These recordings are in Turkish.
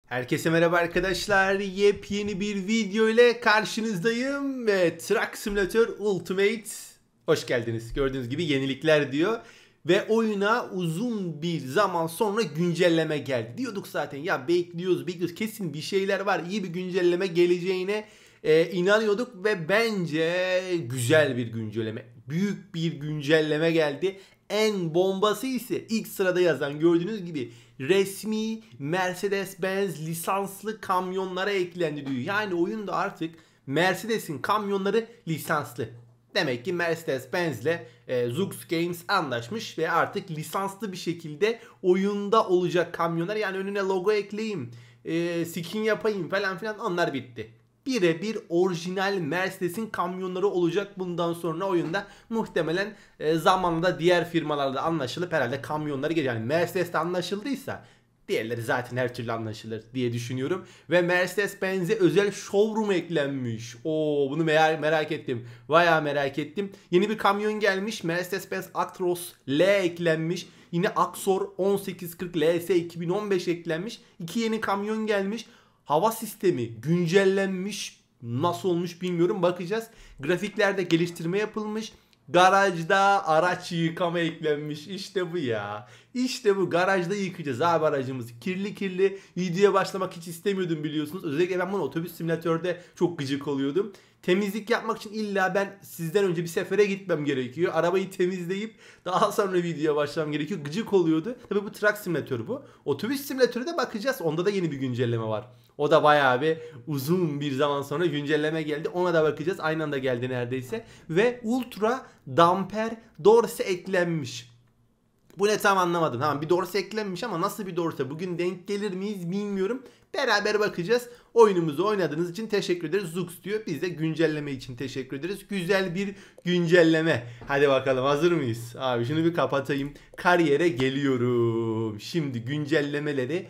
Herkese merhaba arkadaşlar. Yepyeni bir video ile karşınızdayım ve Truck Simulator Ultimate hoş geldiniz. Gördüğünüz gibi yenilikler diyor ve oyuna uzun bir zaman sonra güncelleme geldi. Diyorduk zaten ya bekliyoruz kesin bir şeyler var, iyi bir güncelleme geleceğine inanıyorduk ve bence güzel bir güncelleme, büyük bir güncelleme geldi. En bombası ise ilk sırada yazan, gördüğünüz gibi resmi Mercedes-Benz lisanslı kamyonlara eklendi diyor. Yani oyunda artık Mercedes'in kamyonları lisanslı. Demek ki Mercedes-Benz ile Zoox Games anlaşmış ve artık lisanslı bir şekilde oyunda olacak kamyonlar. Yani önüne logo ekleyeyim, skin yapayım falan filan, onlar bitti. Birebir orijinal Mercedes'in kamyonları olacak bundan sonra oyunda. Muhtemelen zamanında diğer firmalarla anlaşılıp herhalde kamyonları gelecek. Yani Mercedes'te anlaşıldıysa diğerleri zaten her türlü anlaşılır diye düşünüyorum. Ve Mercedes-Benz'e özel showroom eklenmiş. Oo, bunu merak ettim. Bayağı merak ettim. Yeni bir kamyon gelmiş. Mercedes-Benz Actros L eklenmiş. Yine Axor 1840 LS 2015 eklenmiş. İki yeni kamyon gelmiş. Hava sistemi güncellenmiş. Nasıl olmuş bilmiyorum. Bakacağız. Grafiklerde geliştirme yapılmış. Garajda araç yıkama eklenmiş. İşte bu ya. İşte bu. Garajda yıkayacağız abi aracımızı. Kirli kirli. Videoya başlamak hiç istemiyordum biliyorsunuz. Özellikle ben bunu otobüs simülatörde çok gıcık oluyordum. Temizlik yapmak için illa ben sizden önce bir sefere gitmem gerekiyor. Arabayı temizleyip daha sonra videoya başlamam gerekiyor. Gıcık oluyordu. Tabii bu truck simülatörü bu. Otobüs simülatörü de bakacağız. Onda da yeni bir güncelleme var. O da bayağı bir uzun bir zaman sonra güncelleme geldi. Ona da bakacağız. Aynı anda geldi neredeyse. Ve Ultra Damper Dorse eklenmiş. Bu ne, tam anlamadım. Tamam, bir dorse eklenmiş ama nasıl bir dorse? Bugün denk gelir miyiz bilmiyorum. Beraber bakacağız. Oyunumuzu oynadığınız için teşekkür ederiz. Zoox diyor. Biz de güncelleme için teşekkür ederiz. Güzel bir güncelleme. Hadi bakalım, hazır mıyız? Abi şunu bir kapatayım. Kariyere geliyorum. Şimdi güncellemeleri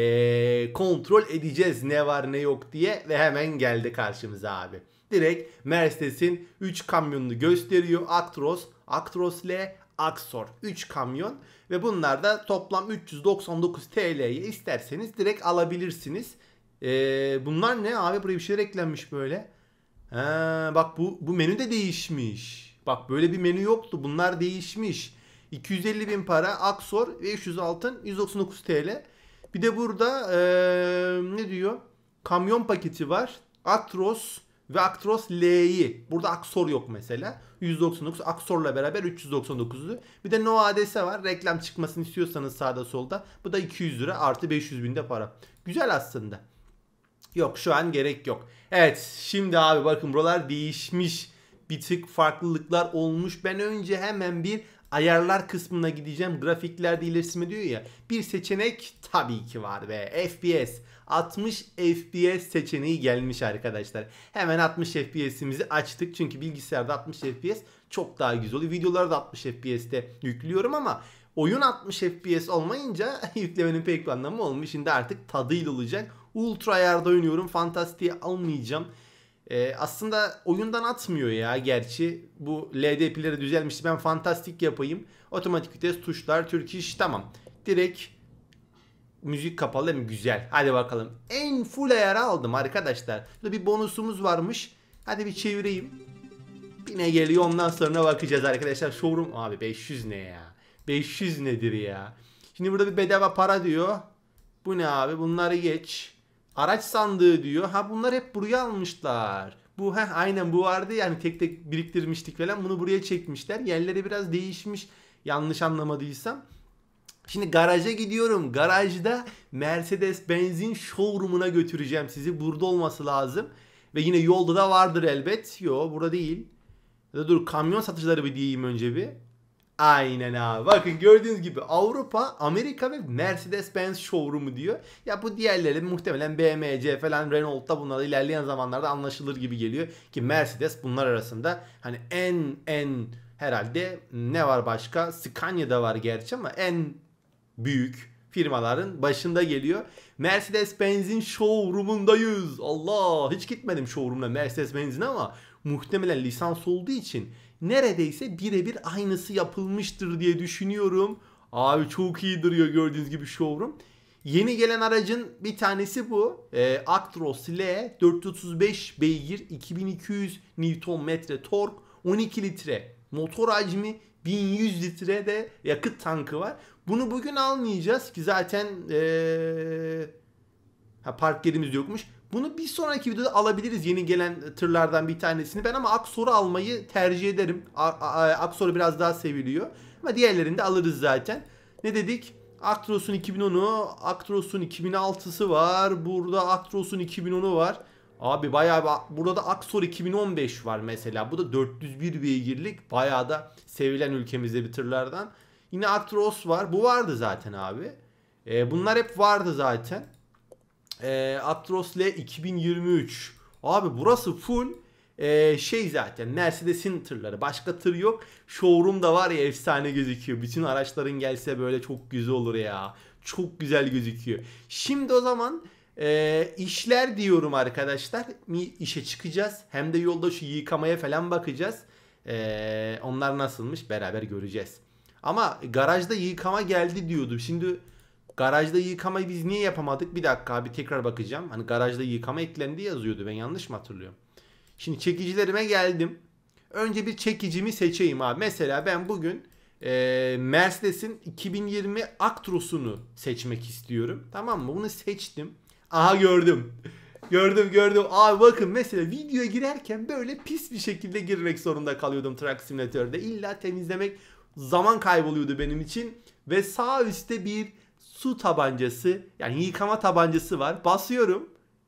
kontrol edeceğiz. Ne var ne yok diye. Ve hemen geldi karşımıza abi. Direkt Mercedes'in 3 kamyonunu gösteriyor. Actros L, Axor 3 kamyon ve bunlar da toplam 399 TL'ye isterseniz direkt alabilirsiniz. Bunlar ne abi, buraya bir şeyler eklenmiş böyle. Bak bu menü de değişmiş. Bak böyle bir menü yoktu, bunlar değişmiş. 250 bin para Axor ve 500 altın 199 TL. Bir de burada ne diyor? Kamyon paketi var. Actros ve Actros L'yi. Burada Axor yok mesela. 199, Axor'la beraber 399'du. Bir de No ADS var. Reklam çıkmasını istiyorsanız sağda solda. Bu da 200 lira artı 500 binde para. Güzel aslında. Yok, şu an gerek yok. Evet, şimdi abi bakın buralar değişmiş. Bir tık farklılıklar olmuş. Ben önce hemen bir ayarlar kısmına gideceğim. Grafiklerde iyileştirme diyor ya. Bir seçenek tabii ki var be. FPS. 60 FPS seçeneği gelmiş arkadaşlar. Hemen 60 FPS'imizi açtık. Çünkü bilgisayarda 60 FPS çok daha güzel oluyor. Videoları da 60 FPS'te yüklüyorum ama oyun 60 FPS olmayınca yüklemenin pek bir anlamı olmuyor. Şimdi artık tadıyla olacak. Ultra ayarda oynuyorum. Fantastik'i almayacağım. Aslında oyundan atmıyor ya gerçi. Bu LDP'leri düzelmişti. Ben fantastik yapayım. Otomatik vites, tuşlar, Türk iş, tamam. Direkt müzik kapalı değil mi? Güzel. Hadi bakalım. En full ayarı aldım arkadaşlar. Burada bir bonusumuz varmış. Hadi bir çevireyim. Yine geliyor, ondan sonra bakacağız arkadaşlar. Showroom abi 500 ne ya? 500 nedir ya? Şimdi burada bir bedava para diyor. Bu ne abi? Bunları geç. Araç sandığı diyor. Ha, bunlar hep buraya almışlar. Bu aynen bu vardı yani, tek tek biriktirmiştik falan. Bunu buraya çekmişler. Yerleri biraz değişmiş. Yanlış anlamadıysam. Şimdi garaja gidiyorum. Garajda Mercedes-Benz'in showroom'una götüreceğim sizi. Burada olması lazım. Ve yine yolda da vardır elbet. Yo, burada değil. Ya da dur, kamyon satıcıları bir diyeyim önce bir. Aynen abi. Bakın gördüğünüz gibi Avrupa, Amerika ve Mercedes-Benz showroom'u diyor. Ya bu diğerleri muhtemelen BMW falan, Renault'ta bunlar ilerleyen zamanlarda anlaşılır gibi geliyor. Ki Mercedes bunlar arasında hani en herhalde ne var başka? Scania'da var gerçi ama en büyük firmaların başında geliyor. Mercedes-Benz'in showroom'undayız. Allah, hiç gitmedim showroom'da Mercedes-Benz'in ama muhtemelen lisans olduğu için neredeyse birebir aynısı yapılmıştır diye düşünüyorum. Abi çok iyi duruyor gördüğünüz gibi showroom. Yeni gelen aracın bir tanesi bu. Actros L 435 beygir, 2200 Nm tork, 12 litre motor hacmi, 1100 litre de yakıt tankı var. Bunu bugün almayacağız ki zaten park yerimiz yokmuş. Bunu bir sonraki videoda alabiliriz, yeni gelen tırlardan bir tanesini. Ben ama Aksor'u almayı tercih ederim. Aksor biraz daha seviliyor. Ama diğerlerini de alırız zaten. Ne dedik? Actros'un 2010'u, Actros'un 2006'sı var. Burada Actros'un 2010'u var. Abi bayağı burada da Aksor 2015 var mesela. Bu da 401 beygirlik. Bayağı da sevilen ülkemizde bir tırlardan. Yine Actros var. Bu vardı zaten abi. Bunlar hep vardı zaten. Actros L 2023. Abi burası full zaten Mercedes'in tırları. Başka tır yok. Showroom da var ya, efsane gözüküyor. Bütün araçların gelse böyle çok güzel olur ya. Çok güzel gözüküyor. Şimdi o zaman işler diyorum arkadaşlar. İşe çıkacağız. Hem de yolda şu yıkamaya falan bakacağız. Onlar nasılmış beraber göreceğiz. Ama garajda yıkama geldi diyordu. Şimdi garajda yıkamayı biz niye yapamadık? Bir dakika abi, tekrar bakacağım. Hani garajda yıkama eklendi yazıyordu. Ben yanlış mı hatırlıyorum? Şimdi çekicilerime geldim. Önce bir çekicimi seçeyim abi. Mesela ben bugün Mercedes'in 2020 Actros'unu seçmek istiyorum. Tamam mı? Bunu seçtim. Aha gördüm. Gördüm. Abi bakın, mesela videoya girerken böyle pis bir şekilde girmek zorunda kalıyordum Truck Simulator'da. İlla temizlemek zaman kayboluyordu benim için. Ve sağ üstte bir su tabancası, yani yıkama tabancası var. Basıyorum.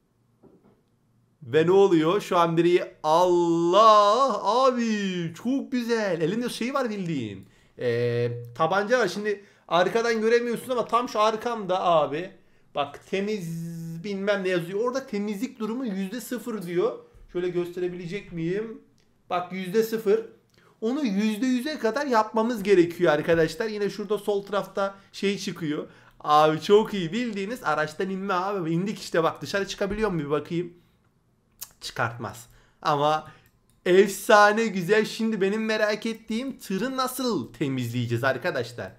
Ve ne oluyor? Şu an biri, Allah abi çok güzel. Elinde şey var bildiğin. Tabanca var. Şimdi arkadan göremiyorsun ama tam şu arkamda abi. Bak, temiz bilmem ne yazıyor. Orada temizlik durumu %0 diyor. Şöyle gösterebilecek miyim? Bak %0. Onu %100'e kadar yapmamız gerekiyor arkadaşlar. Yine şurada sol tarafta şey çıkıyor. Abi çok iyi, bildiğiniz araçtan inme abi. İndik işte, bak dışarı çıkabiliyor mu bir bakayım. Çıkartmaz. Ama efsane güzel. Şimdi benim merak ettiğim, tırı nasıl temizleyeceğiz arkadaşlar?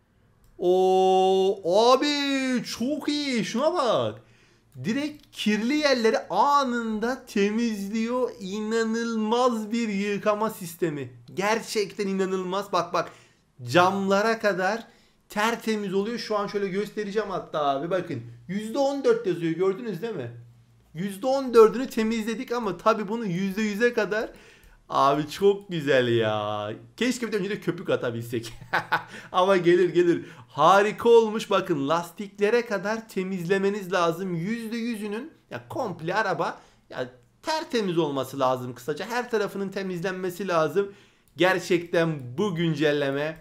O abi çok iyi. Şuna bak. Direkt kirli yerleri anında temizliyor. İnanılmaz bir yıkama sistemi. Gerçekten inanılmaz. Bak camlara kadar tertemiz oluyor. Şu an şöyle göstereceğim hatta abi. Bakın %14 yazıyor, gördünüz değil mi? %14'ünü temizledik ama tabi bunu %100'e kadar. Abi çok güzel ya. Keşke bir de önce de köpük atabilsek. Ama gelir. Harika olmuş. Bakın lastiklere kadar temizlemeniz lazım. %100'ünün, ya komple araba ya tertemiz olması lazım kısaca. Her tarafının temizlenmesi lazım. Gerçekten bu güncelleme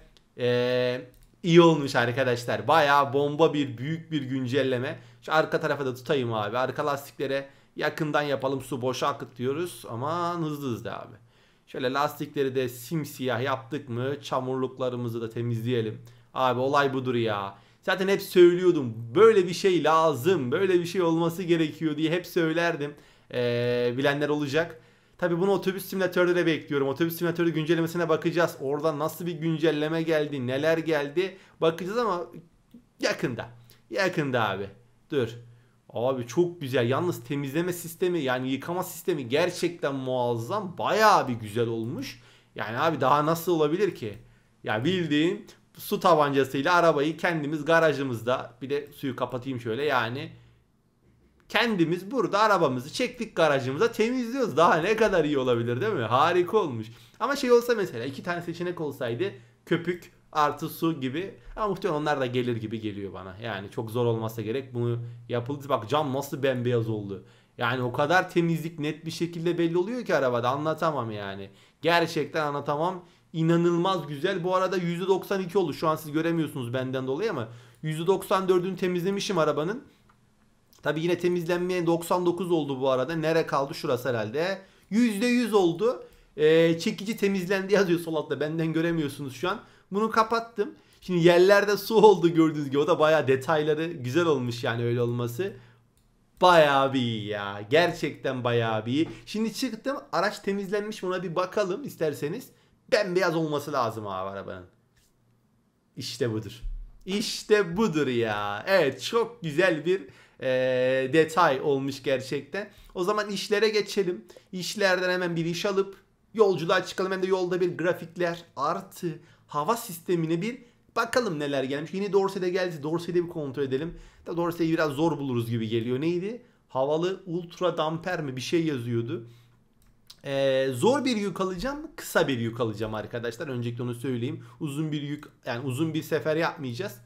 iyi olmuş arkadaşlar. Bayağı bomba büyük bir güncelleme. Şu arka tarafa da tutayım abi. Arka lastiklere yakından yapalım. Su boşa akıtıyoruz. Aman hızlı abi. Şöyle lastikleri de simsiyah yaptık mı çamurluklarımızı da temizleyelim. Abi olay budur ya. Zaten hep söylüyordum. Böyle bir şey lazım. Böyle bir şey olması gerekiyor diye hep söylerdim. Bilenler olacak. Tabi bunu otobüs simülatörde de bekliyorum. Otobüs simülatörü güncellemesine bakacağız. Orada nasıl bir güncelleme geldi, neler geldi bakacağız ama yakında. Yakında abi. Dur. Abi çok güzel. Yalnız temizleme sistemi, yani yıkama sistemi gerçekten muazzam. Bayağı bir güzel olmuş. Yani abi daha nasıl olabilir ki? Ya bildiğin su tabancasıyla arabayı kendimiz garajımızda, bir de suyu kapatayım şöyle, yani kendimiz burada arabamızı çektik garajımıza temizliyoruz. Daha ne kadar iyi olabilir değil mi? Harika olmuş. Ama şey olsa mesela, iki tane seçenek olsaydı, köpük artı su gibi, ama muhtemelen onlar da gelir gibi geliyor bana. Yani çok zor olmasa gerek, bunu yapıldı. Bak cam nasıl bembeyaz oldu. Yani o kadar temizlik net bir şekilde belli oluyor ki arabada, anlatamam yani. Gerçekten anlatamam. İnanılmaz güzel. Bu arada %92 oldu. Şu an siz göremiyorsunuz benden dolayı ama %94'ünü temizlemişim arabanın. Tabi yine temizlenmeyen 99 oldu bu arada. Nere kaldı? Şurası herhalde. %100 oldu. Çekici temizlendi yazıyor sol altta. Benden göremiyorsunuz şu an. Bunu kapattım. Şimdi yerlerde su oldu gördüğünüz gibi. O da bayağı detayları güzel olmuş yani öyle olması. Bayağı bir iyi ya. Gerçekten bayağı bir iyi. Şimdi çıktım. Araç temizlenmiş, ona bir bakalım isterseniz. Bembeyaz olması lazım abi arabanın. İşte budur. İşte budur ya. Evet, çok güzel bir detay olmuş gerçekten. O zaman işlere geçelim. İşlerden hemen bir iş alıp yolculuğa çıkalım. Hem de yolda bir grafikler artı hava sistemine bir bakalım neler gelmiş. Yeni Dorsey'de geldi. Dorsey'de bir kontrol edelim. Da Dorsey'i biraz zor buluruz gibi geliyor. Neydi? Havalı ultra damper mi bir şey yazıyordu. Zor bir yük alacağım, kısa bir yük alacağım arkadaşlar. Öncelikle onu söyleyeyim. Uzun bir yük, yani uzun bir sefer yapmayacağız.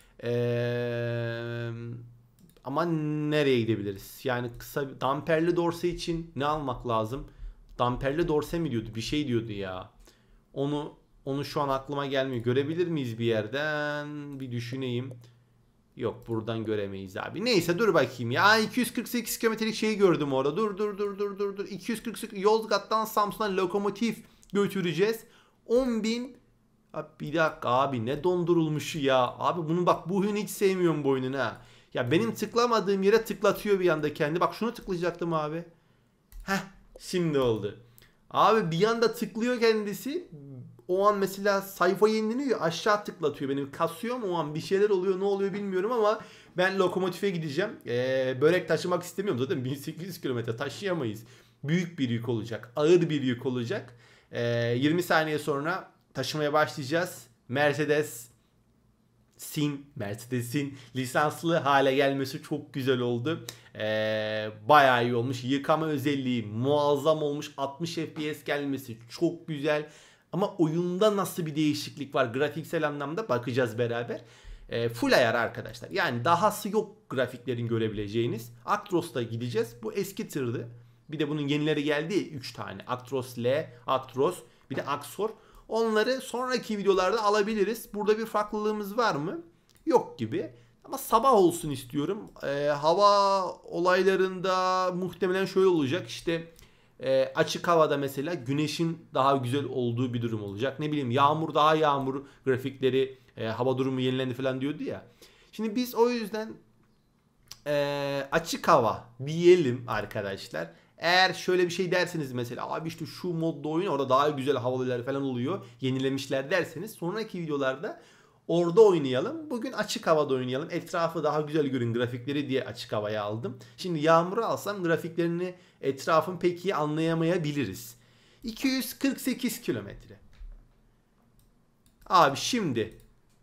Ama nereye gidebiliriz? Yani kısa damperli dorse için ne almak lazım? Damperli dorse mi diyordu? Bir şey diyordu ya. Onu şu an aklıma gelmiyor. Görebilir miyiz bir yerden? Bir düşüneyim. Yok, buradan göremeyiz abi. Neyse, dur bakayım ya. 248 kilometrelik şeyi gördüm orada. Dur. 248 Yozgat'tan Samsun'a lokomotif götüreceğiz. 10.000. Abi bir dakika abi, ne dondurulmuşu ya. Abi bunu bak, bu oyunu hiç sevmiyorum bu oyunun ha. Ya benim tıklamadığım yere tıklatıyor bir anda kendi. Bak şunu tıklayacaktım abi. Heh, şimdi oldu. Abi bir anda tıklıyor kendisi. O an mesela sayfa yenileniyor, aşağı tıklatıyor, benim kasıyor mu o an, bir şeyler oluyor, ne oluyor bilmiyorum ama ben lokomotife gideceğim. Börek taşımak istemiyorum, zaten 1800 kilometre taşıyamayız. Büyük bir yük olacak, ağır bir yük olacak. 20 saniye sonra taşımaya başlayacağız. Mercedes'in lisanslı hale gelmesi çok güzel oldu. Bayağı iyi olmuş. Yıkama özelliği muazzam olmuş. 60 FPS gelmesi çok güzel. Ama oyunda nasıl bir değişiklik var grafiksel anlamda bakacağız beraber. Full ayar arkadaşlar. Yani dahası yok grafiklerin görebileceğiniz. Actros'ta gideceğiz. Bu eski tırdı. Bir de bunun yenileri geldi. 3 tane. Actros L, Actros, bir de Axor. Onları sonraki videolarda alabiliriz. Burada bir farklılığımız var mı? Yok gibi. Ama sabah olsun istiyorum. Hava olaylarında muhtemelen şöyle olacak. İşte açık havada mesela güneşin daha güzel olduğu bir durum olacak. Ne bileyim, yağmur grafikleri, hava durumu yenilendi falan diyordu ya. Şimdi biz o yüzden açık hava diyelim arkadaşlar. Eğer şöyle bir şey derseniz mesela, abi işte şu modda oyun, orada daha güzel havalar falan oluyor, yenilemişler derseniz, sonraki videolarda orada oynayalım. Bugün açık havada oynayalım. Etrafı daha güzel görün grafikleri diye açık havaya aldım. Şimdi yağmuru alsam grafiklerini, etrafın pek iyi anlayamayabiliriz. 248 kilometre. Abi şimdi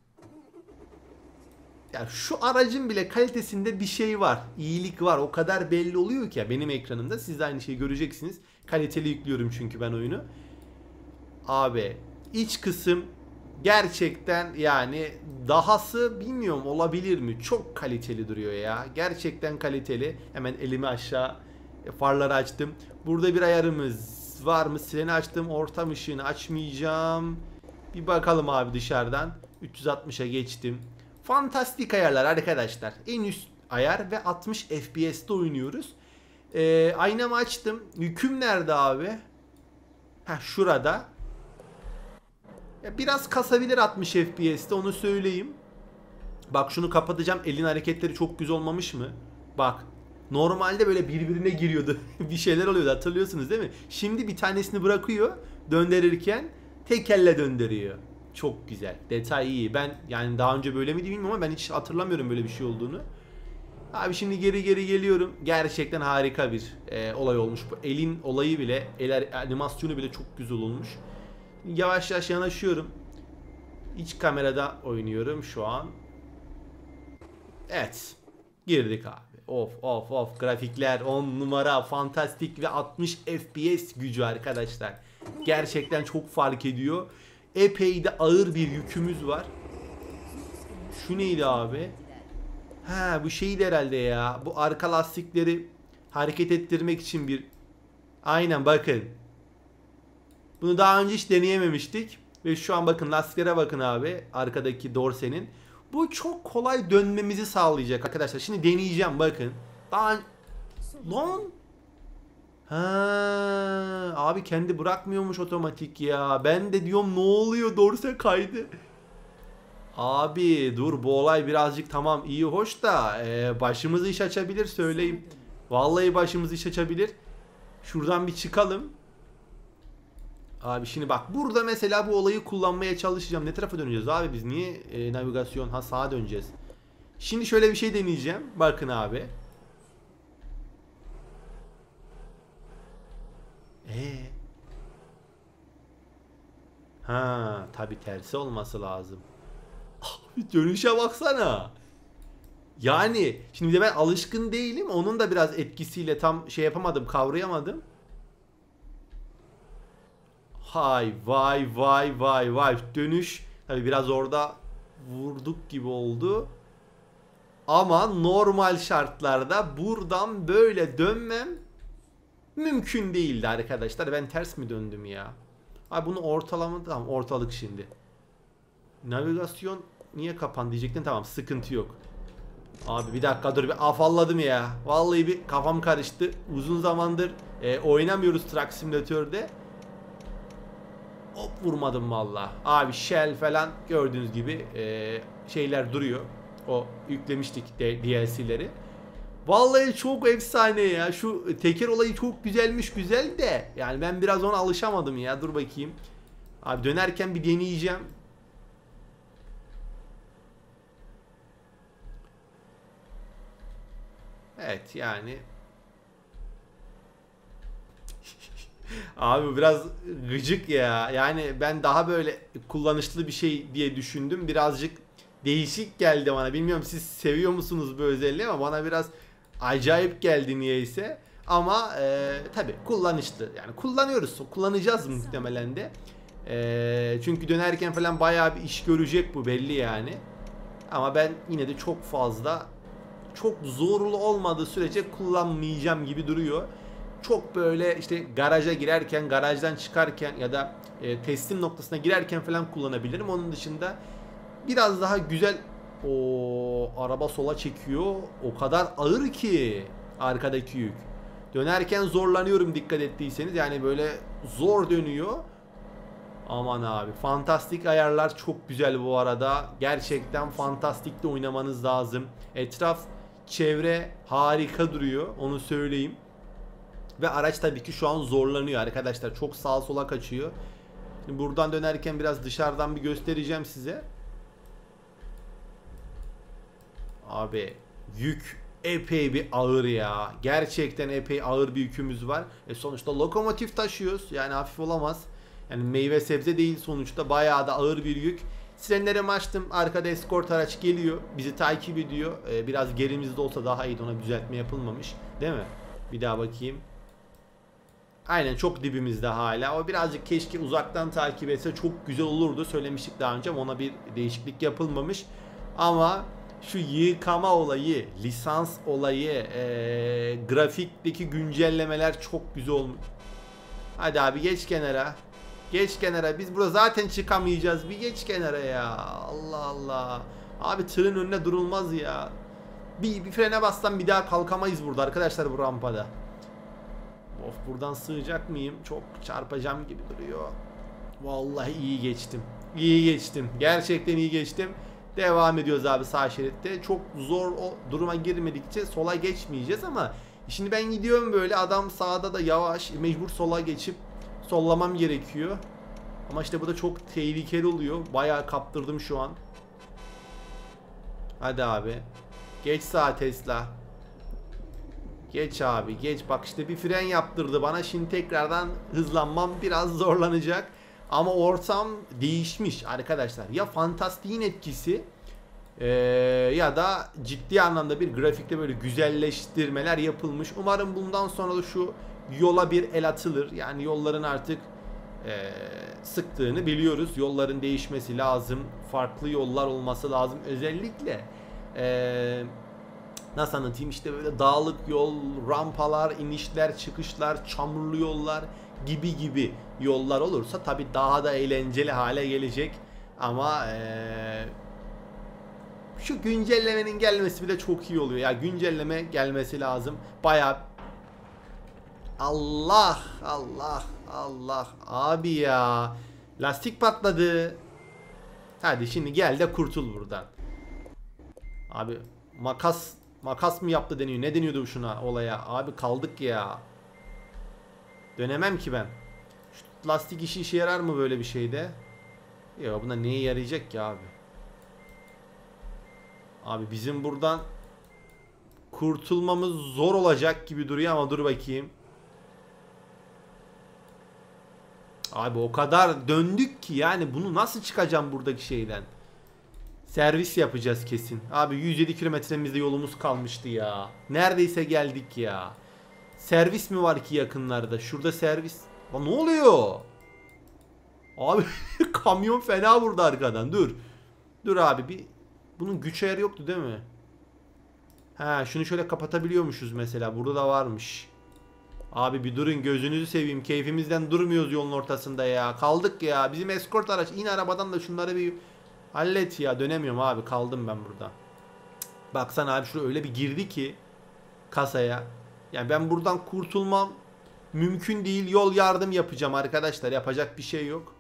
ya şu aracın bile kalitesinde bir şey var. İyilik var. O kadar belli oluyor ki ya benim ekranımda. Siz de aynı şeyi göreceksiniz. Kaliteli yüklüyorum çünkü ben oyunu. Abi iç kısım gerçekten, yani dahası bilmiyorum olabilir mi? Çok kaliteli duruyor ya. Gerçekten kaliteli. Hemen elimi aşağı, farları açtım. Burada bir ayarımız var mı? Sireni açtım. Ortam ışığını açmayacağım. Bir bakalım abi dışarıdan. 360'a geçtim. Fantastik ayarlar arkadaşlar. En üst ayar ve 60 FPS'te oynuyoruz. Aynamı açtım. Yüküm nerede abi? Heh, şurada. Ya biraz kasabilir 60 FPS'te, onu söyleyeyim. Bak şunu kapatacağım. Elin hareketleri çok güzel olmamış mı? Bak. Normalde böyle birbirine giriyordu. Bir şeyler oluyordu, hatırlıyorsunuz değil mi? Şimdi bir tanesini bırakıyor. Döndürürken tek elle döndürüyor. Çok güzel. Detay iyi. Ben yani daha önce böyle miydi bilmiyorum ama ben hiç hatırlamıyorum böyle bir şey olduğunu. Abi şimdi geri geliyorum. Gerçekten harika bir olay olmuş. Bu elin olayı bile, el animasyonu bile çok güzel olmuş. Yavaş yavaş yanaşıyorum. İç kamerada oynuyorum şu an. Evet. Girdik abi. Of. Grafikler 10 numara. Fantastik ve 60 FPS gücü arkadaşlar. Gerçekten çok fark ediyor. Epey de ağır bir yükümüz var. Şu neydi abi? Ha, bu şeydi herhalde ya. Bu arka lastikleri hareket ettirmek için bir... Aynen, bakın. Bunu daha önce hiç deneyememiştik. Ve şu an bakın, lastiklere bakın abi. Arkadaki dorsenin. Bu çok kolay dönmemizi sağlayacak arkadaşlar. Şimdi deneyeceğim, bakın. Lan. Ha, abi kendi bırakmıyormuş otomatik ya. Ben de diyorum ne oluyor, dorse kaydı. Abi dur, bu olay birazcık tamam iyi hoş da başımızı iş açabilir, söyleyeyim. Vallahi başımızı iş açabilir. Şuradan bir çıkalım. Abi şimdi bak burada mesela bu olayı kullanmaya çalışacağım. Ne tarafa döneceğiz abi biz? Niye navigasyon? Ha, sağa döneceğiz. Şimdi şöyle bir şey deneyeceğim. Bakın abi. Ee. Ha, tabii tersi olması lazım. Abi dönüşe baksana. Yani şimdi bir de ben alışkın değilim. Onun da biraz etkisiyle tam şey yapamadım, kavrayamadım. Hay vay vay vay vay. Dönüş tabii biraz orada vurduk gibi oldu. Ama normal şartlarda buradan böyle dönmem mümkün değildi arkadaşlar. Ben ters mi döndüm ya? Abi bunu ortalama, tamam, ortalık şimdi. Navigasyon niye kapan diyecektin, tamam, sıkıntı yok. Abi bir dakika dur, bir afalladım ya. Vallahi bir kafam karıştı. Uzun zamandır oynamıyoruz Truck Simulator'de. Hop vurmadım valla. Abi Shell falan gördüğünüz gibi şeyler duruyor. O yüklemiştik DLC'leri. Vallahi çok efsane ya. Şu teker olayı çok güzelmiş, güzel de. Yani ben biraz ona alışamadım ya. Dur bakayım. Abi dönerken bir deneyeceğim. Evet yani. Abi biraz gıcık ya. Yani ben daha böyle kullanışlı bir şey diye düşündüm. Birazcık değişik geldi bana. Bilmiyorum siz seviyor musunuz bu özelliği ama bana biraz acayip geldi niyeyse. Ama tabii kullanışlı. Yani kullanıyoruz. Kullanacağız muhtemelen de. Çünkü dönerken falan bayağı bir iş görecek bu, belli yani. Ama ben yine de çok fazla, çok zorlu olmadığı sürece kullanmayacağım gibi duruyor. Çok böyle işte garaja girerken, garajdan çıkarken ya da teslim noktasına girerken falan kullanabilirim. Onun dışında biraz daha güzel. O araba sola çekiyor. O kadar ağır ki arkadaki yük. Dönerken zorlanıyorum dikkat ettiyseniz. Yani böyle zor dönüyor. Aman abi, fantastik ayarlar çok güzel bu arada. Gerçekten fantastikte oynamanız lazım. Etraf, çevre harika duruyor, onu söyleyeyim. Ve araç tabii ki şu an zorlanıyor arkadaşlar. Çok sağa sola kaçıyor. Şimdi buradan dönerken biraz dışarıdan bir göstereceğim size. Abi yük epey bir ağır ya. Gerçekten epey ağır bir yükümüz var. Sonuçta lokomotif taşıyoruz. Yani hafif olamaz. Yani meyve sebze değil sonuçta. Bayağı da ağır bir yük. Sirenlerimi açtım. Arkada eskort araç geliyor. Bizi takip ediyor. Biraz gerimizde olsa daha iyiydi. Ona düzeltme yapılmamış. Değil mi? Bir daha bakayım. Aynen, çok dibimizde hala. O birazcık keşke uzaktan takip etse çok güzel olurdu. Söylemiştik daha önce ama ona bir değişiklik yapılmamış. Ama şu yıkama olayı, lisans olayı, grafikteki güncellemeler çok güzel olmuş. Hadi abi geç kenara. Geç kenara. Biz burada zaten çıkamayacağız. Bir geç kenara ya. Allah Allah. Abi tırın önüne durulmaz ya. Bir frene bassam bir daha kalkamayız burada arkadaşlar, bu rampada. Of, buradan sığacak mıyım? Çok çarpacağım gibi duruyor. Vallahi iyi geçtim. İyi geçtim. Gerçekten iyi geçtim. Devam ediyoruz abi sağ şeritte. Çok zor o duruma girmedikçe sola geçmeyeceğiz ama şimdi ben gidiyorum böyle, adam sağda da yavaş, mecbur sola geçip sollamam gerekiyor. Ama işte bu da çok tehlikeli oluyor. Bayağı kaptırdım şu an. Hadi abi. Geç sağa Tesla. Geç abi geç. Bak işte bir fren yaptırdı bana. Şimdi tekrardan hızlanmam biraz zorlanacak. Ama ortam değişmiş arkadaşlar. Ya fantastiğin etkisi ya da ciddi anlamda bir grafikte böyle güzelleştirmeler yapılmış. Umarım bundan sonra da şu yola bir el atılır. Yani yolların artık sıktığını biliyoruz. Yolların değişmesi lazım. Farklı yollar olması lazım. Özellikle nasıl anlatayım, işte böyle dağlık yol, rampalar, inişler, çıkışlar, çamurlu yollar gibi gibi yollar olursa tabi daha da eğlenceli hale gelecek. Ama şu güncellemenin gelmesi bile çok iyi oluyor. Ya güncelleme gelmesi lazım. Baya Allah Allah Allah abi ya. Lastik patladı. Hadi şimdi gel de kurtul buradan. Abi makas mı yaptı deniyor. Ne deniyordu şuna olaya? Abi kaldık ya. Dönemem ki ben. lastik işe yarar mı böyle bir şeyde? Yok, buna neye yarayacak ki abi? Abi bizim buradan kurtulmamız zor olacak gibi duruyor ama dur bakayım. Abi o kadar döndük ki yani bunu nasıl çıkacağım buradaki şeyden? Servis yapacağız kesin. Abi 107 kilometremizde yolumuz kalmıştı ya. Neredeyse geldik ya. Servis mi var ki yakınlarda? Şurada servis. Lan ne oluyor? Abi kamyon fena vurdu arkadan. Dur. Dur abi bir. Bunun güç ayarı yoktu değil mi? Ha, şunu şöyle kapatabiliyormuşuz mesela. Burada da varmış. Abi bir durun, gözünüzü seveyim. Keyfimizden durmuyoruz yolun ortasında ya. Kaldık ya. Bizim eskort araç. İn arabadan da şunları bir hallet ya. Dönemiyorum abi. Kaldım ben burada. Baksana abi, şuraya öyle bir girdi ki kasaya. Yani ben buradan kurtulmam mümkün değil. Yol yardım yapacağım arkadaşlar. Yapacak bir şey yok.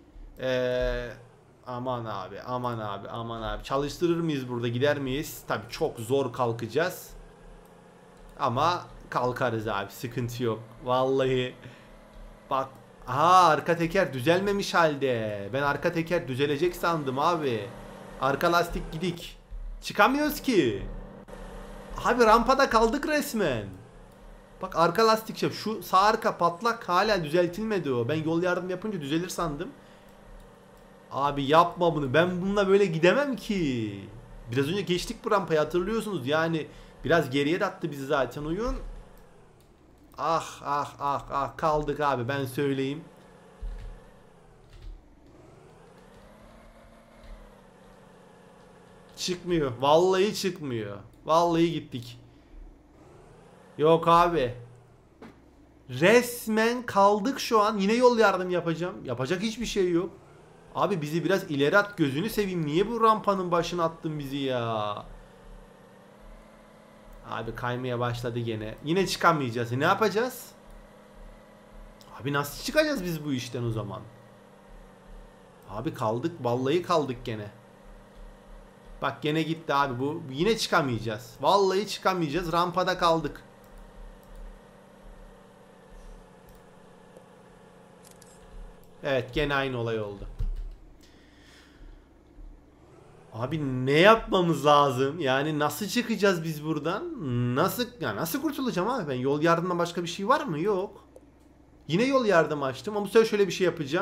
Aman abi, aman abi, aman abi. Çalıştırır mıyız burada? Gider miyiz? Tabii çok zor kalkacağız. Ama kalkarız abi. Sıkıntı yok. Vallahi. Bak. Aha, arka teker düzelmemiş halde. Ben arka teker düzelecek sandım abi. Arka lastik gidik. Çıkamıyoruz ki. Abi rampada kaldık resmen. Bak arka lastik şey. Şu sağ arka patlak hala düzeltilmedi o. Ben yol yardım yapınca düzelir sandım. Abi yapma bunu. Ben bununla böyle gidemem ki. Biraz önce geçtik bu rampayı, hatırlıyorsunuz. Yani biraz geriye de attı bizi zaten oyun. Ah ah ah ah, kaldık abi, ben söyleyeyim. Çıkmıyor. Vallahi çıkmıyor. Vallahi gittik. Yok abi. Resmen kaldık şu an. Yine yol yardım yapacağım. Yapacak hiçbir şey yok. Abi bizi biraz ileri at, gözünü seveyim. Niye bu rampanın başına attın bizi ya? Abi kaymaya başladı gene. Yine çıkamayacağız. Ne yapacağız? Abi nasıl çıkacağız biz bu işten o zaman? Abi kaldık. Vallahi kaldık gene. Bak gene gitti abi bu. Yine çıkamayacağız. Vallahi çıkamayacağız. Rampada kaldık. Evet, gene aynı olay oldu. Abi ne yapmamız lazım? Yani nasıl çıkacağız biz buradan? Nasıl kurtulacağım abi? Ben yol yardımından başka bir şey var mı? Yok. Yine yol yardım açtım ama bu sefer şöyle bir şey yapacağım.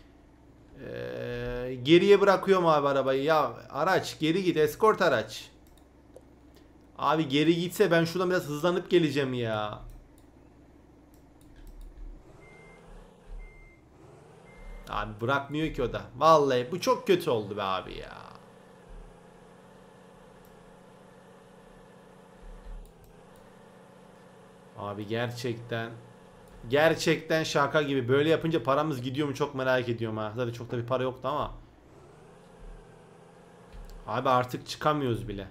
Geriye bırakıyorum abi arabayı. Ya araç geri git, eskort araç. Abi geri gitse ben şuradan biraz hızlanıp geleceğim ya. Abi bırakmıyor ki o da. Vallahi bu çok kötü oldu be abi ya. Abi gerçekten şaka gibi. Böyle yapınca paramız gidiyor mu çok merak ediyorum ha. Zaten çok da bir para yoktu ama. Abi artık çıkamıyoruz bile.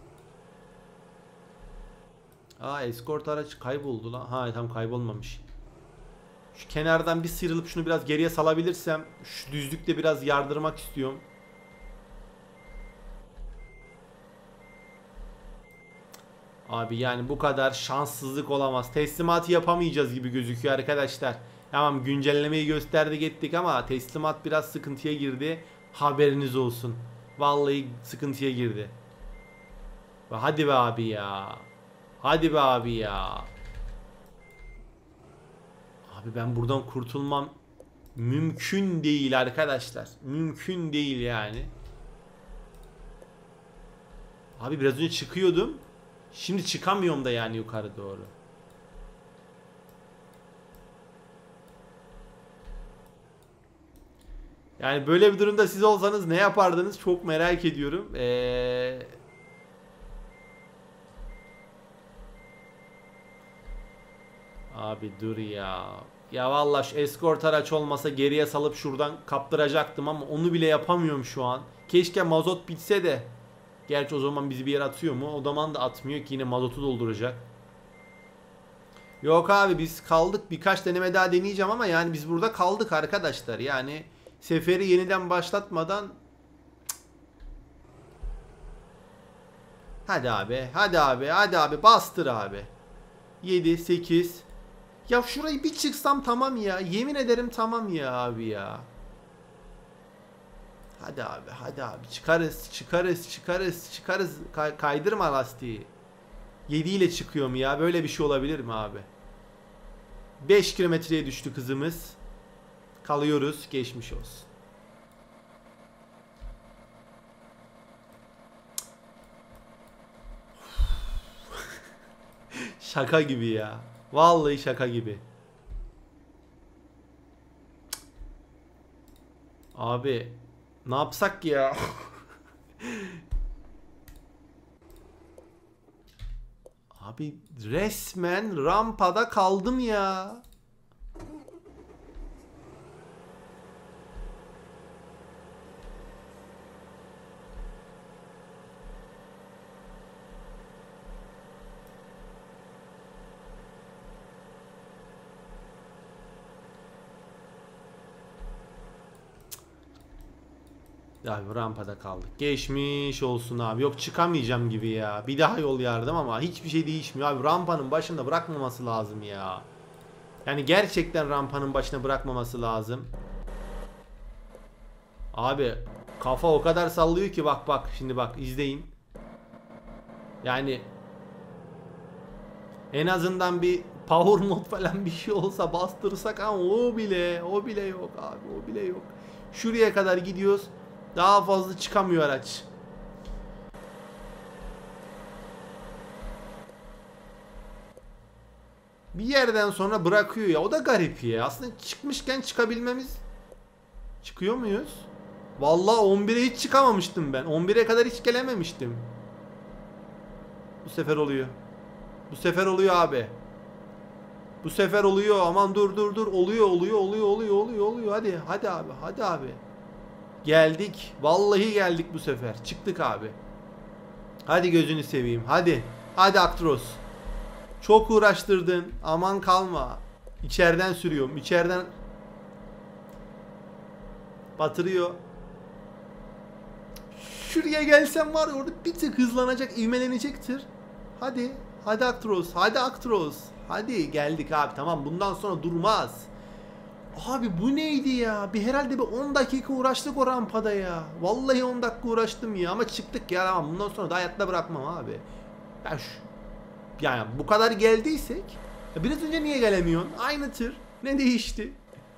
Aa, eskort araç kayboldu lan. Ha tam kaybolmamış. Şu kenardan bir sıyrılıp şunu biraz geriye salabilirsem, şu düzlükte biraz yardırmak istiyorum. Abi yani bu kadar şanssızlık olamaz. Teslimatı yapamayacağız gibi gözüküyor arkadaşlar. Tamam, güncellemeyi gösterdik ettik ama teslimat biraz sıkıntıya girdi. Haberiniz olsun. Vallahi sıkıntıya girdi. Hadi be abi ya. Hadi be abi ya. Abi ben buradan kurtulmam mümkün değil arkadaşlar. Mümkün değil yani. Abi biraz önce çıkıyordum. Şimdi çıkamıyorum da yani yukarı doğru. Yani böyle bir durumda siz olsanız ne yapardınız? Çok merak ediyorum. Abi dur ya. Ya vallahi şu eskort araç olmasa geriye salıp şuradan kaptıracaktım ama onu bile yapamıyorum şu an. Keşke mazot bitse de. Gerçi o zaman bizi bir yere atıyor mu? O zaman da atmıyor ki, yine mazotu dolduracak. Yok abi biz kaldık. Birkaç deneme daha deneyeceğim ama yani biz burada kaldık arkadaşlar. Yani seferi yeniden başlatmadan. Hadi abi, hadi abi, hadi abi, bastır abi. 7, 8. Ya şurayı bir çıksam tamam ya. Yemin ederim tamam ya abi ya. Hadi abi, hadi abi. Çıkarız. Kaydırma lastiği. 7 ile çıkıyor mu ya? Böyle bir şey olabilir mi abi? 5 kilometreye düştü kızımız. Kalıyoruz. Geçmiş olsun. Şaka gibi ya. Vallahi şaka gibi. Abi ne yapsak ya? Abi resmen rampada kaldım ya. Abi rampada kaldık. Geçmiş olsun abi. Yok çıkamayacağım gibi ya. Bir daha yol yardım ama hiçbir şey değişmiyor abi. Rampanın başında bırakmaması lazım ya. Yani gerçekten rampanın başına bırakmaması lazım. Abi kafa o kadar sallıyor ki bak şimdi bak izleyin. Yani en azından bir power mod falan bir şey olsa bastırsak ama o bile yok abi, o bile yok. Şuraya kadar gidiyoruz. Daha fazla çıkamıyor araç. Bir yerden sonra bırakıyor ya. O da garip ya. Aslında çıkmışken çıkabilmemiz. Çıkıyor muyuz? Vallahi 11'e hiç çıkamamıştım ben. 11'e kadar hiç gelememiştim. Bu sefer oluyor. Bu sefer oluyor abi. Bu sefer oluyor. Aman dur. Oluyor. Hadi abi. Geldik. Vallahi geldik bu sefer. Çıktık abi. Hadi gözünü seveyim. Hadi Aktros. Çok uğraştırdın. Aman kalma. İçeriden sürüyorum. İçeriden batırıyor. Şuraya gelsem var ya orada bir tık hızlanacak, ivmelenecektir. Hadi Aktros. Hadi geldik abi. Tamam bundan sonra durmaz. Abi bu neydi ya? Herhalde bir 10 dakika uğraştık o rampada ya. Vallahi 10 dakika uğraştım ya ama çıktık ya. Tamam bundan sonra da hayatta bırakmam abi. Yani bu kadar geldiysek biraz önce niye gelemiyorsun? Aynı tır. Ne değişti?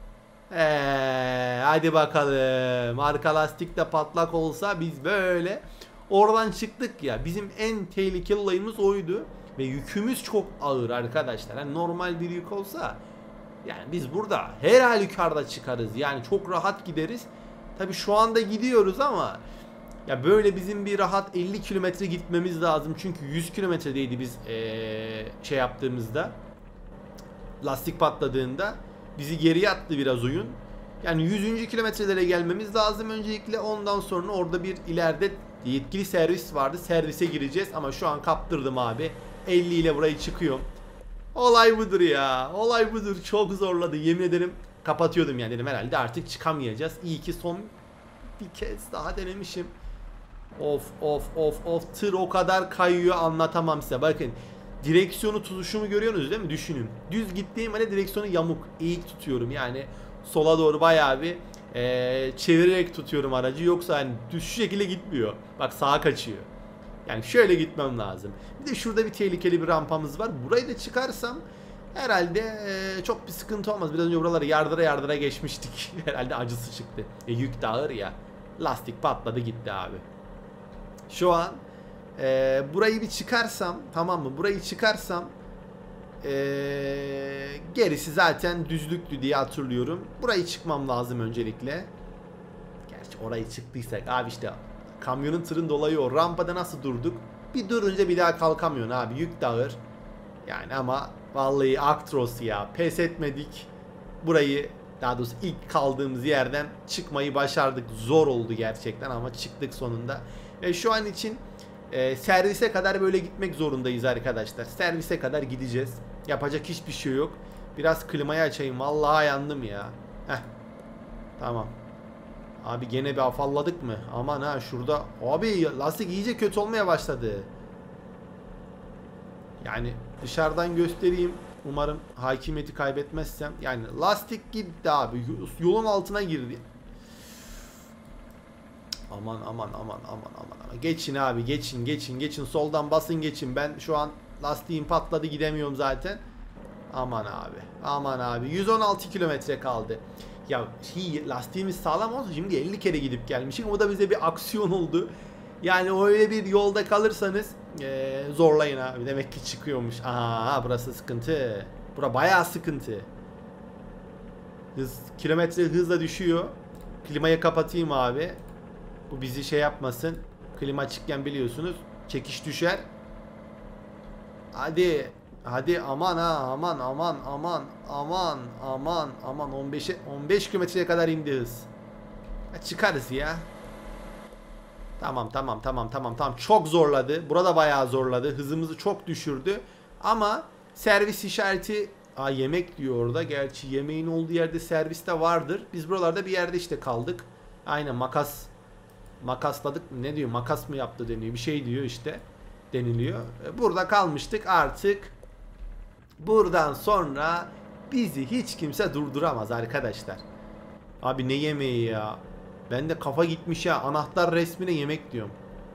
Hadi bakalım. Arka lastik de patlak olsa biz böyle oradan çıktık ya. Bizim en tehlikeli olayımız oydu. Ve yükümüz çok ağır arkadaşlar. Yani normal bir yük olsa yani biz burada her halükarda çıkarız. Yani çok rahat gideriz. Tabi şu anda gidiyoruz ama ya böyle bizim bir rahat 50 kilometre gitmemiz lazım. Çünkü 100 kilometredeydi biz şey yaptığımızda. Lastik patladığında bizi geriye attı biraz oyun. Yani 100. kilometrelere gelmemiz lazım öncelikle. Ondan sonra orada bir ileride yetkili servis vardı. Servise gireceğiz ama şu an kaptırdım abi. 50 ile burayı çıkıyorum. Olay budur ya. Olay budur. Çok zorladı. Yemin ederim kapatıyordum yani. Dedim herhalde artık çıkamayacağız. İyi ki son bir kez daha denemişim. Of. Tır o kadar kayıyor anlatamam size. Bakın. Direksiyonu tutuşumu görüyorsunuz değil mi? Düşünün. Düz gittiğim halde direksiyonu yamuk, eğik tutuyorum. Yani sola doğru bayağı bir çevirerek tutuyorum aracı. Yoksa hani düz şu şekilde gitmiyor. Bak sağa kaçıyor. Yani şöyle gitmem lazım. Bir de şurada bir tehlikeli bir rampamız var. Burayı da çıkarsam herhalde çok bir sıkıntı olmaz. Biraz önce buraları yardıra geçmiştik. Herhalde acısı çıktı. Yük de ağır ya. Lastik patladı gitti abi. Şu an burayı bir çıkarsam, tamam mı? Burayı çıkarsam gerisi zaten düzlüktü diye hatırlıyorum. Burayı çıkmam lazım öncelikle. Gerçi orayı çıktıysak abi işte kamyonun tırın dolayı o rampada nasıl durduk? Bir durunca bir daha kalkamıyorsun abi. Yük de ağır. Yani ama vallahi Aktros ya pes etmedik. Burayı daha doğrusu ilk kaldığımız yerden çıkmayı başardık. Zor oldu gerçekten ama çıktık sonunda. Ve şu an için servise kadar böyle gitmek zorundayız arkadaşlar. Servise kadar gideceğiz. Yapacak hiçbir şey yok. Biraz klimayı açayım. Vallahi yandım ya. Heh. Tamam. Abi gene bir afalladık mı? Aman ha şurada. Abi lastik iyice kötü olmaya başladı. Yani dışarıdan göstereyim. Umarım hakimiyeti kaybetmezsem. Yani lastik gitti abi. Yolun altına girdi. Aman aman aman aman aman. Geçin abi, geçin. Soldan basın geçin. Ben şu an lastiğim patladı, gidemiyorum zaten. Aman abi. Aman abi. 116 kilometre kaldı. Ya lastiğimiz sağlam olsa şimdi 50 kere gidip gelmişik. O da bize bir aksiyon oldu. Yani öyle bir yolda kalırsanız zorlayın abi. Demek ki çıkıyormuş. Aha, burası sıkıntı. Bura bayağı sıkıntı. Kilometre hızla düşüyor. Klimayı kapatayım abi. Bu bizi şey yapmasın. Klima açıkken biliyorsunuz çekiş düşer. Hadi. Hadi aman ha, aman 15 kilometreye kadar indi hız. Çıkarız ya. Tamam. Çok zorladı. Burada bayağı zorladı. Hızımızı çok düşürdü. Ama servis işareti, yemek diyor orada. Gerçi yemeğin olduğu yerde servis de vardır. Biz buralarda bir yerde işte kaldık. Aynen, makasladık. Ne diyor? Makas mı yaptı deniyor. Bir şey diyor işte. Deniliyor. Burada kalmıştık artık. Buradan sonra bizi hiç kimse durduramaz arkadaşlar. Abi ne yemeği ya? Ben de kafa gitmiş ya. Anahtar resmine yemek diyorum.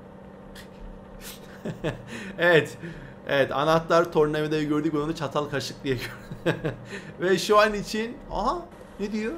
Evet. Evet, anahtar tornavidayı gördük, onu çatal kaşık diye gördük. Ve şu an için ne diyor?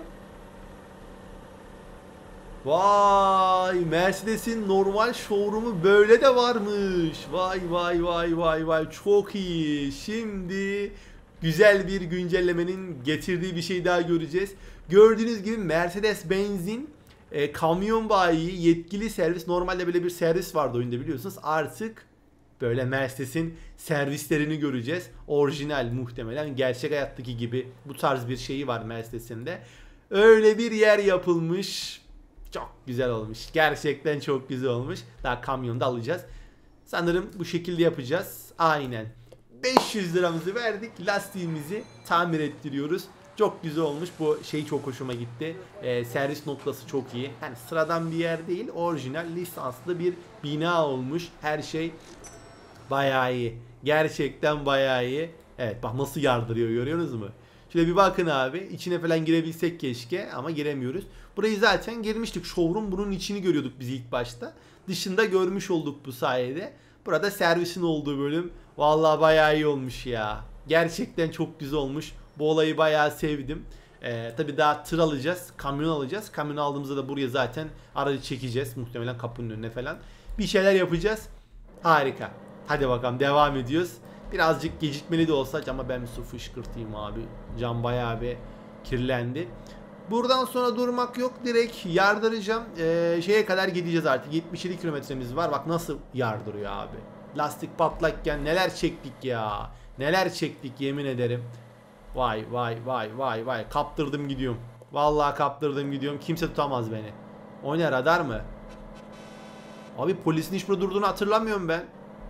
Vay, Mercedes'in normal showroom'u böyle de varmış. Vay çok iyi. Şimdi güzel bir güncellemenin getirdiği bir şey daha göreceğiz. Gördüğünüz gibi Mercedes-Benz'in kamyon bayi yetkili servis, normalde böyle bir servis vardı oyunda biliyorsunuz. Artık böyle Mercedes'in servislerini göreceğiz. Orijinal, muhtemelen gerçek hayattaki gibi bu tarz bir şeyi var Mercedes'in de. Öyle bir yer yapılmış. Çok güzel olmuş. Gerçekten çok güzel olmuş. Daha kamyonu da alacağız. Sanırım bu şekilde yapacağız. Aynen. 500 liramızı verdik. Lastiğimizi tamir ettiriyoruz. Çok güzel olmuş. Bu şey çok hoşuma gitti. Servis noktası çok iyi. Yani sıradan bir yer değil. Orijinal lisanslı bir bina olmuş. Her şey bayağı iyi. Gerçekten bayağı iyi. Evet, bak nasıl yardırıyor, görüyorsunuz mu? Şöyle bir bakın abi. İçine falan girebilsek keşke ama giremiyoruz. Burayı zaten girmiştik. Showroom bunun içini görüyorduk biz ilk başta. Dışında görmüş olduk bu sayede. Burada servisin olduğu bölüm. Vallahi bayağı iyi olmuş ya. Gerçekten çok güzel olmuş. Bu olayı bayağı sevdim. Tabi daha tır alacağız. Kamyon alacağız. Kamyon aldığımızda da buraya zaten aracı çekeceğiz. Muhtemelen kapının önüne falan. Bir şeyler yapacağız. Harika. Hadi bakalım, devam ediyoruz. Birazcık gecikmeli de olsa ama ben bir su fışkırtayım abi. Cam bayağı bir kirlendi. Buradan sonra durmak yok. Direkt yardıracağım. Şeye kadar gideceğiz artık. 77 kilometremiz var. Bak nasıl yardırıyor abi. Lastik patlakken neler çektik ya. Neler çektik yemin ederim. Vay. Kaptırdım gidiyorum. Vallahi kaptırdım gidiyorum. Kimse tutamaz beni. O ne, radar mı? Abi polisin hiç burada durduğunu hatırlamıyorum ben.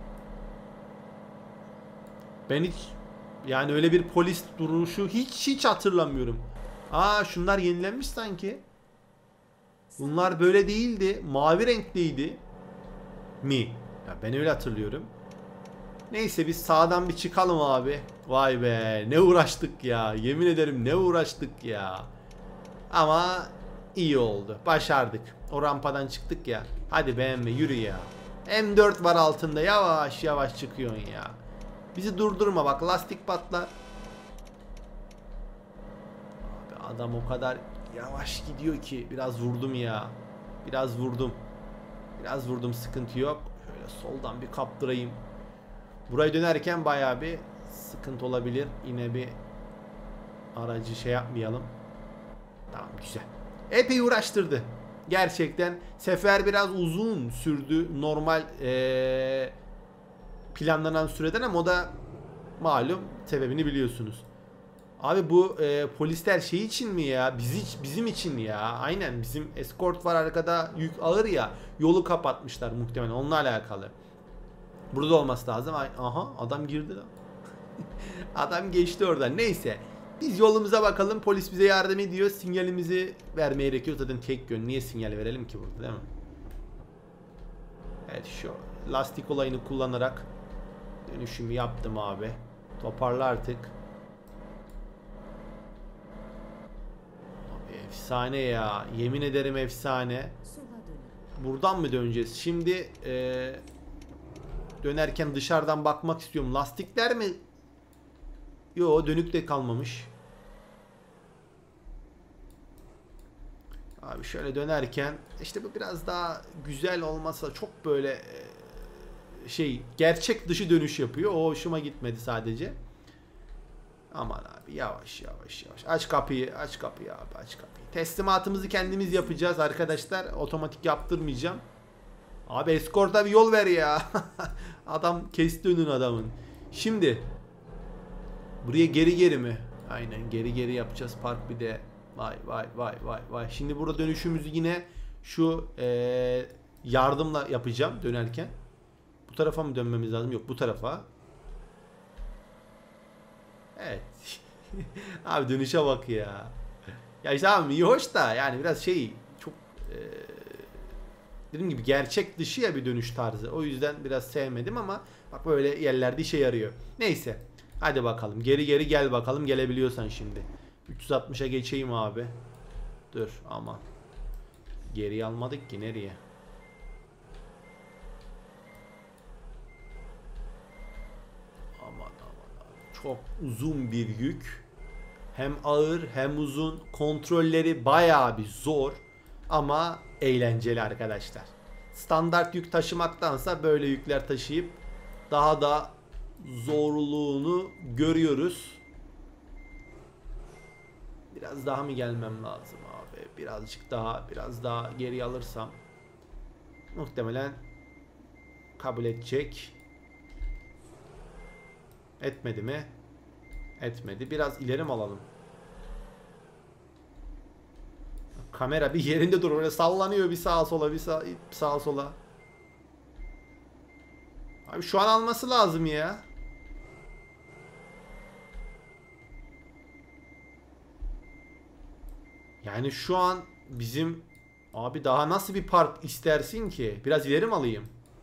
Ben hiç, yani öyle bir polis duruşu hiç hatırlamıyorum. Şunlar yenilenmiş sanki. Bunlar böyle değildi. Mavi renkliydi. Ya ben öyle hatırlıyorum. Neyse biz sağdan bir çıkalım abi. Vay be, ne uğraştık ya. Yemin ederim ne uğraştık ya. Ama iyi oldu. Başardık. O rampadan çıktık ya. Hadi BMW yürü ya. M4 var altında, yavaş çıkıyorsun ya. Bizi durdurma bak, lastik patlar. Abi adam o kadar yavaş gidiyor ki biraz vurdum ya. Biraz vurdum, sıkıntı yok. Şöyle soldan bir kaptırayım. Burayı dönerken bayağı bir sıkıntı olabilir. Yine bir aracı şey yapmayalım. Tamam, güzel. Epey uğraştırdı. Gerçekten sefer biraz uzun sürdü normal planlanan süreden ama o da malum sebebini biliyorsunuz. Abi bu polisler şey için mi ya? Bizim için ya. Aynen, bizim eskort var arkada, yük ağır ya. Yolu kapatmışlar muhtemelen, onunla alakalı. Burada olması lazım. Aha, adam girdi lan. Adam geçti oradan. Neyse. Biz yolumuza bakalım. Polis bize yardım ediyor. Sinyalimizi vermeye gerekiyor. Zaten tek yön. Niye sinyal verelim ki burada, değil mi? Evet, şu lastik olayını kullanarak dönüşümü yaptım abi. Toparla artık. Efsane ya. Yemin ederim efsane. Buradan mı döneceğiz? Şimdi dönerken dışarıdan bakmak istiyorum. Lastikler mi? Yo, dönük de kalmamış. Abi şöyle dönerken işte bu biraz daha güzel olmasa, çok böyle gerçek dışı dönüş yapıyor. O hoşuma gitmedi sadece. Aman abi yavaş yavaş yavaş. Aç kapıyı, aç kapıyı abi, aç kapıyı. Teslimatımızı kendimiz yapacağız arkadaşlar. Otomatik yaptırmayacağım. Abi eskorta bir yol ver ya. Adam kesti önün adamın. Şimdi buraya geri geri mi? Aynen geri geri yapacağız park bir de. Vay vay vay vay vay. Şimdi burada dönüşümüzü yine şu yardımla yapacağım dönerken. Bu tarafa mı dönmemiz lazım? Yok, bu tarafa. Evet. Abi dönüşe bak ya. Ya işte abi iyi hoş da yani biraz çok dediğim gibi gerçek dışı ya bir dönüş tarzı. O yüzden biraz sevmedim ama bak böyle yerlerde işe yarıyor. Neyse. Hadi bakalım. Geri geri gel bakalım, gelebiliyorsan şimdi. 360'a geçeyim abi. Dur ama. Geriye almadık ki, nereye? Aman aman. Çok uzun bir yük. Hem ağır hem uzun. Kontrolleri bayağı bir zor. Ama eğlenceli arkadaşlar. Standart yük taşımaktansa böyle yükler taşıyıp daha da zorluğunu görüyoruz. Biraz daha mı gelmem lazım abi? Biraz daha geri alırsam muhtemelen kabul edecek. Etmedi mi? Etmedi. Biraz ileri mi alalım? Kamera bir yerinde dur, öyle sallanıyor bir sağa sola bir sağa sola. Abi şu an alması lazım ya. Yani şu an bizim abi daha nasıl bir park istersin ki? Biraz ileri mi alayım?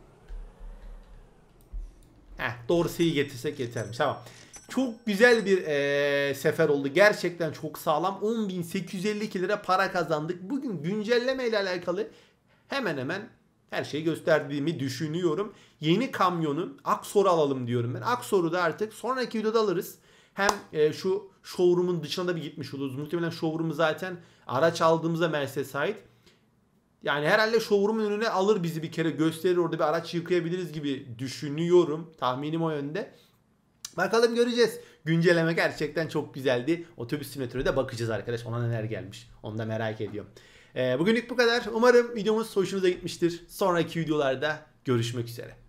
Dorse'yi getirsek yetermiş. Tamam. Çok güzel bir sefer oldu. Gerçekten çok sağlam. 10.852 lira para kazandık. Bugün güncelleme ile alakalı hemen hemen her şeyi gösterdiğimi düşünüyorum. Yeni kamyonun Aksor'u alalım diyorum ben. Aksor'u da artık sonraki videoda alırız. Hem şu showroom'un dışına da bir gitmiş oluruz. Muhtemelen showroom'u zaten araç aldığımızda Mercedes'e ait. Yani herhalde showroom'un önüne alır bizi, bir kere gösterir, orada bir araç yıkayabiliriz gibi düşünüyorum. Tahminim o yönde. Bakalım, göreceğiz. Güncelleme gerçekten çok güzeldi. Otobüs simülatörüne de bakacağız arkadaş. Ona neler gelmiş. Onu da merak ediyorum. Bugünlük bu kadar. Umarım videomuz hoşunuza gitmiştir. Sonraki videolarda görüşmek üzere.